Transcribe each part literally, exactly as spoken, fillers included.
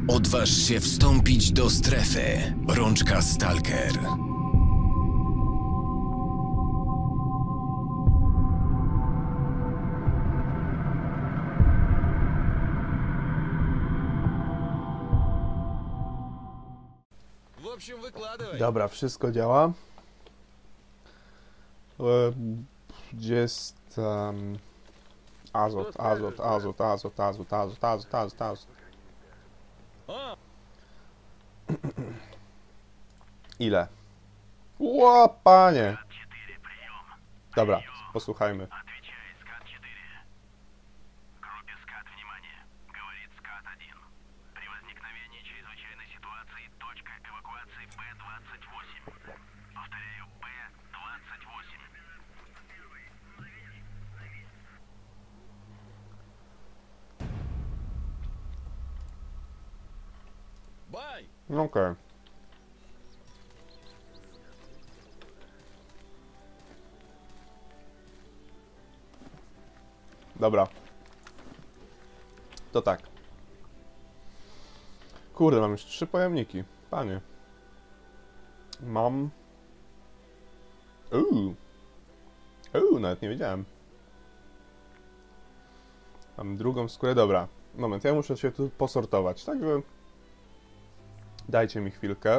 Odważ się wstąpić do strefy. Rączka Stalker. Dobra, wszystko działa. E, Gdzie jest um, azot, azot, azot, azot, azot, azot, azot, azot, azot. Ile? Ło, panie! Dobra, posłuchajmy. Okej. Okay. Dobra. To tak. Kurde, mam już trzy pojemniki. Panie. Mam... Uuu. Uuu, nawet nie wiedziałem. Mam drugą skórę. Dobra. Moment, ja muszę się tu posortować. Także... Dajcie mi chwilkę.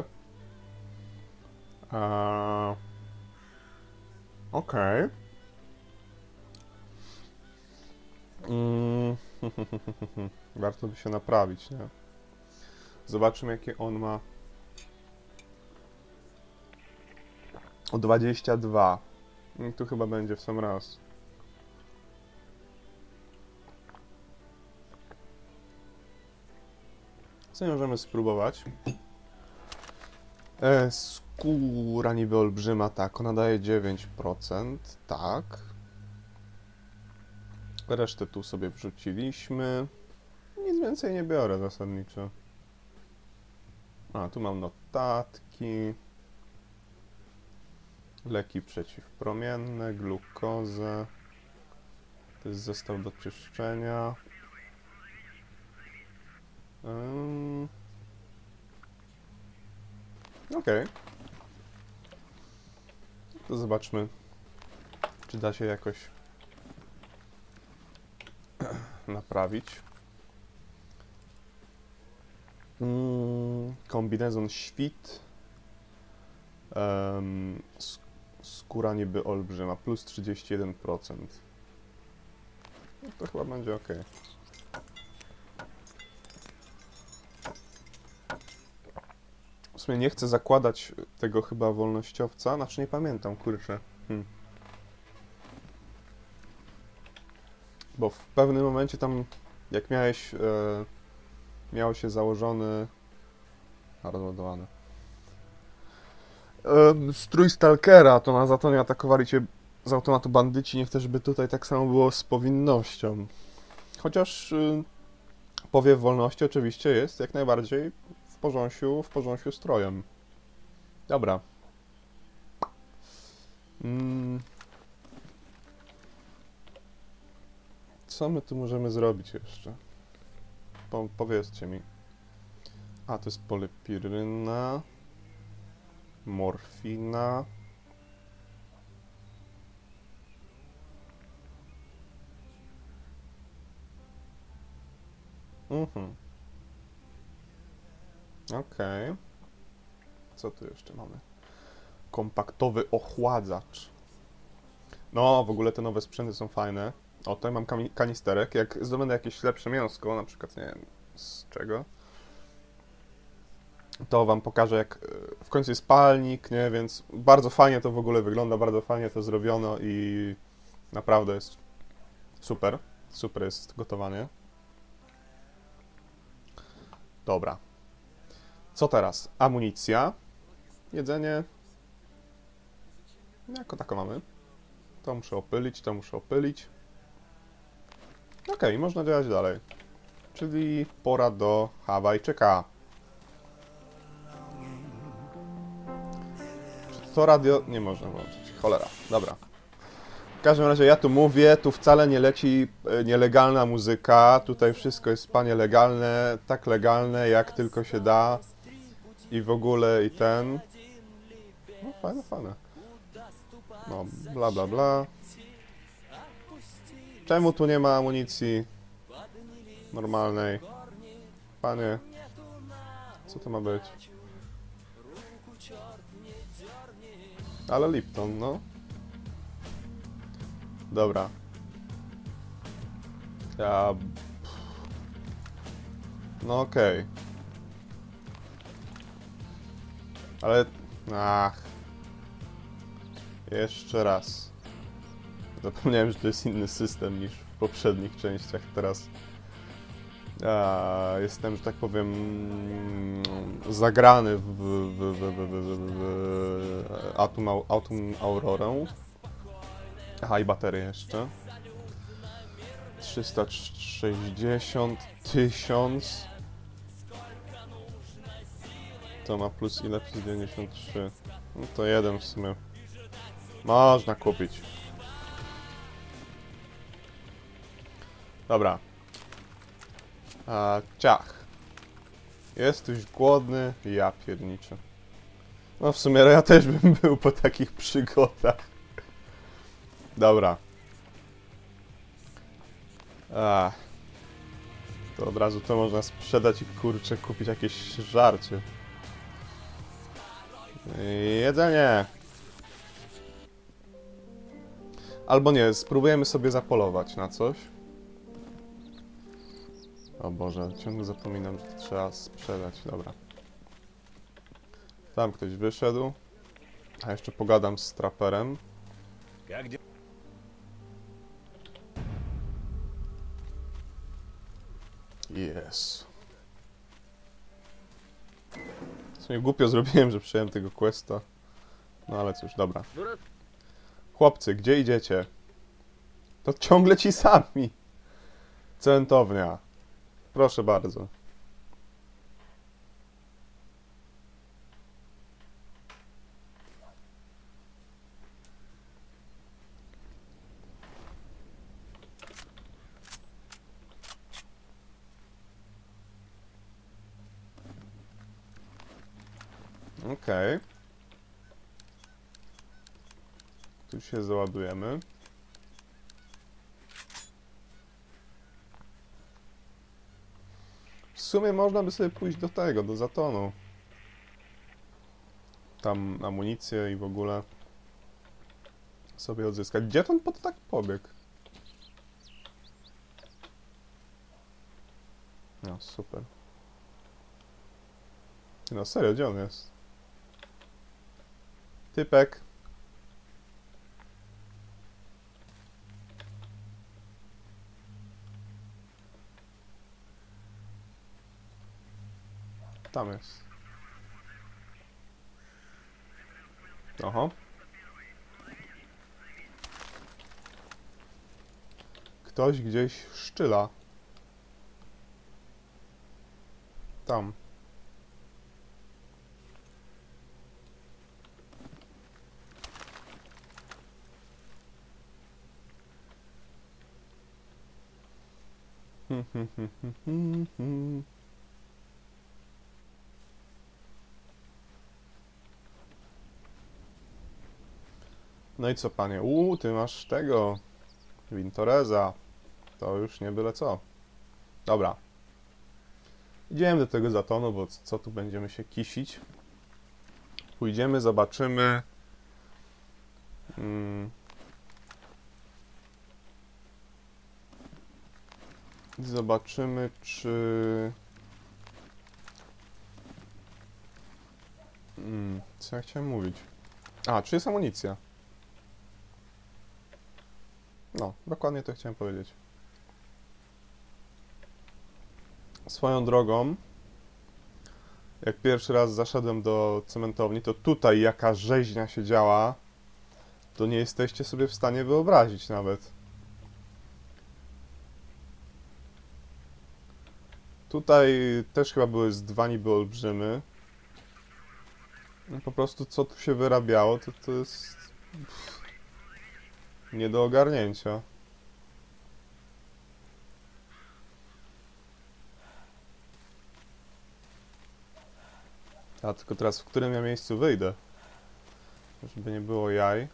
Eee... Okej. Okay. Mm. Warto by się naprawić, nie? Zobaczymy, jakie on ma. O dwadzieścia dwa. I tu chyba będzie w sam raz. Co możemy spróbować? E, skóra niby olbrzyma, tak. Ona daje dziewięć procent, tak. Resztę tu sobie wrzuciliśmy. Nic więcej nie biorę zasadniczo. A, tu mam notatki. Leki przeciwpromienne, glukozę. To jest zestaw do czyszczenia. Um. Okej. Okay. To zobaczmy, czy da się jakoś naprawić. Mm, kombinezon świt. Um, skóra niby olbrzyma, plus trzydzieści jeden procent. No to chyba będzie ok. W sumie nie chcę zakładać tego chyba wolnościowca, znaczy nie pamiętam, kurczę. Hmm. Bo w pewnym momencie tam, jak miałeś, e, miał się założony, a rozładowany, e, strój Stalkera, to na za to nie atakowali cię z automatu bandyci, nie chcę, żeby tutaj tak samo było z powinnością. Chociaż e, powiew wolności oczywiście jest jak najbardziej w porządku, w porządku strojem. Dobra. Mm. Co my tu możemy zrobić jeszcze? Po, powiedzcie mi. A, to jest polipiryna. Morfina. Mhm. Okej. Okay. Co tu jeszcze mamy? Kompaktowy ochładzacz. No, w ogóle te nowe sprzęty są fajne. O, tutaj mam kanisterek. Jak zdobędę jakieś lepsze mięsko, na przykład, nie wiem, z czego, to wam pokażę, jak w końcu jest palnik, nie, więc bardzo fajnie to w ogóle wygląda, bardzo fajnie to zrobiono i naprawdę jest super. Super jest gotowanie. Dobra. Co teraz? Amunicja. Jedzenie. Jako tako mamy. To muszę opylić, to muszę opylić. Okej, okay, można działać dalej. Czyli pora do Hawajczyka. Czy to radio nie można włączyć? Cholera, dobra. każdym razie ja tu mówię, tu wcale nie leci e, nielegalna muzyka, tutaj wszystko jest panie legalne, tak legalne jak tylko się da i w ogóle i ten. No fajne, fajne. No bla bla bla. Czemu tu nie ma amunicji normalnej? Panie, co to ma być? Ale Lipton, no. Dobra. Ja... No okej. Okay. Ale... Ach. Jeszcze raz. Zapomniałem, że to jest inny system niż w poprzednich częściach. Teraz... Ja jestem, że tak powiem... zagrany w... w, w, w, w, w, w Atom, Atom Aurorę. Aha, i baterię jeszcze. trzysta sześćdziesiąt, tysiąc. To ma plus ile? Plus dziewięćdziesiąt trzy. No to jeden w sumie. Można kupić. Dobra. A, ciach. Jesteś głodny? Ja pierniczę. No w sumie ja też bym był po takich przygodach. Dobra. Ach. To od razu to można sprzedać i kurczę kupić jakieś żarcie. Jedzenie. Albo nie, spróbujemy sobie zapolować na coś. O Boże, ciągle zapominam, że to trzeba sprzedać. Dobra. Tam ktoś wyszedł. A jeszcze pogadam z traperem. Yes. W sumie głupio zrobiłem, że przyjąłem tego questa. No ale cóż, dobra. Chłopcy, gdzie idziecie? To ciągle ci sami. Centownia. Proszę bardzo. Okej. Okay. Tu się załadujemy. W sumie można by sobie pójść do tego, do Zatonu. Tam amunicję i w ogóle sobie odzyskać. Gdzie ten pod tak pobiegł? No, super. No serio, gdzie on jest? Typek. Tam jest. Oho. Ktoś gdzieś szczyla. Tam. Hmm, hmm, hmm, hmm, hmm. No i co, panie? Uuu, ty masz tego. Wintoreza. To już nie byle co. Dobra. Idziemy do tego Zatonu, bo co tu będziemy się kisić? Pójdziemy, zobaczymy. Hmm. Zobaczymy, czy... Hmm. Co ja chciałem mówić? A, czy jest amunicja? No, dokładnie to chciałem powiedzieć. Swoją drogą, jak pierwszy raz zaszedłem do cementowni, to tutaj jaka rzeźnia się działa, to nie jesteście sobie w stanie wyobrazić nawet. Tutaj też chyba były z dwa niby olbrzymy. Po prostu co tu się wyrabiało, to to jest... Nie do ogarnięcia. A tylko teraz w którym ja miejscu wyjdę? Żeby nie było jaj.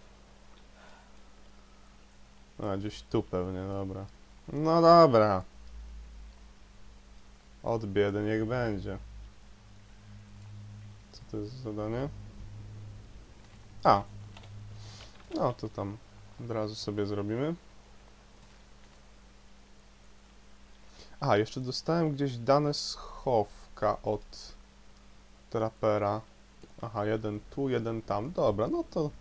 A, gdzieś tu pewnie, dobra. No dobra. Od biedy niech będzie. Co to jest za zadanie? A. No to tam od razu sobie zrobimy. A, jeszcze dostałem gdzieś dane schowka od trapera. Aha, jeden tu, jeden tam. Dobra, no to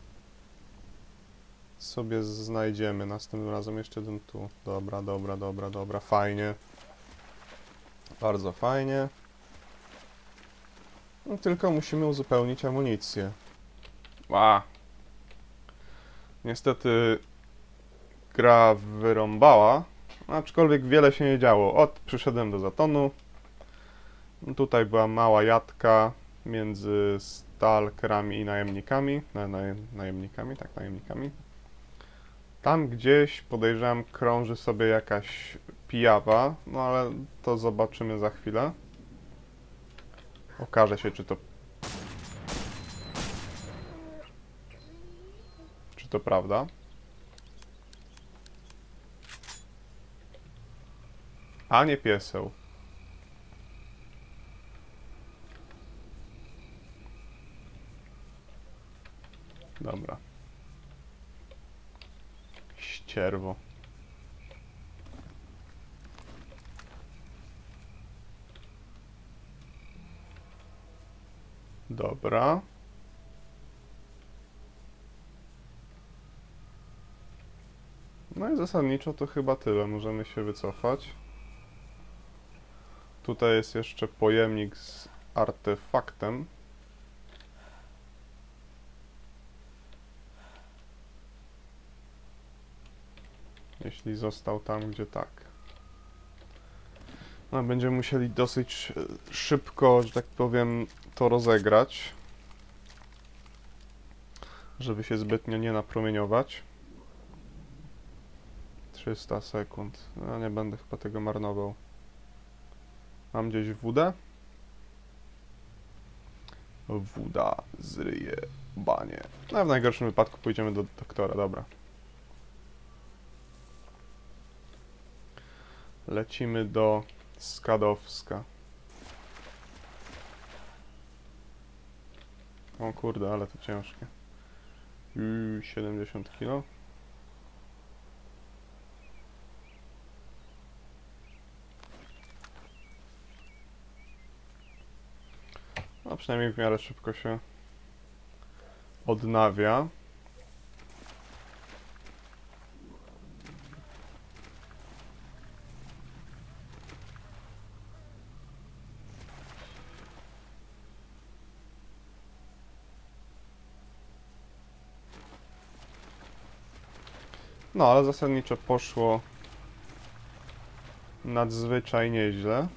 sobie znajdziemy. Następnym razem jeszcze jeden tu. Dobra, dobra, dobra, dobra. Fajnie. Bardzo fajnie. No, tylko musimy uzupełnić amunicję. A. Niestety gra wyrąbała, aczkolwiek wiele się nie działo. Od przyszedłem do Zatonu. Tutaj była mała jadka między stalkerami i najemnikami. Na, na, najemnikami, tak, najemnikami. Tam gdzieś, podejrzewam, krąży sobie jakaś pijawa, no ale to zobaczymy za chwilę. Okaże się, czy to... Czy to prawda. A nie pieseł. Dobra. Ścierwo. Dobra. No i zasadniczo to chyba tyle. Możemy się wycofać. Tutaj jest jeszcze pojemnik z artefaktem. Jeśli został tam, gdzie tak. No, będziemy musieli dosyć szybko, że tak powiem, to rozegrać, żeby się zbytnio nie napromieniować. trzysta sekund. No, nie będę chyba tego marnował. Mam gdzieś wódę? Woda zryje banie. No, w najgorszym wypadku pójdziemy do doktora, dobra. Lecimy do Skadowska. O kurde, ale to ciężkie. Yy, siedemdziesiąt kilo. No przynajmniej w miarę szybko się odnawia. No, ale zasadniczo poszło nadzwyczaj nieźle.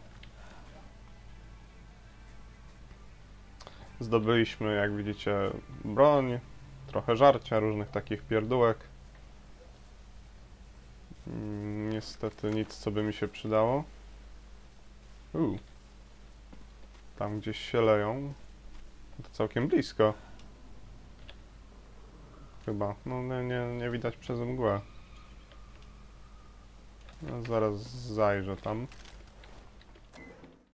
Zdobyliśmy, jak widzicie, broń, trochę żarcia, różnych takich pierdółek. Niestety nic, co by mi się przydało. Uu. Tam gdzieś się leją. To całkiem blisko. Chyba. No nie, nie, nie widać przez mgłę. No, zaraz zajrzę tam.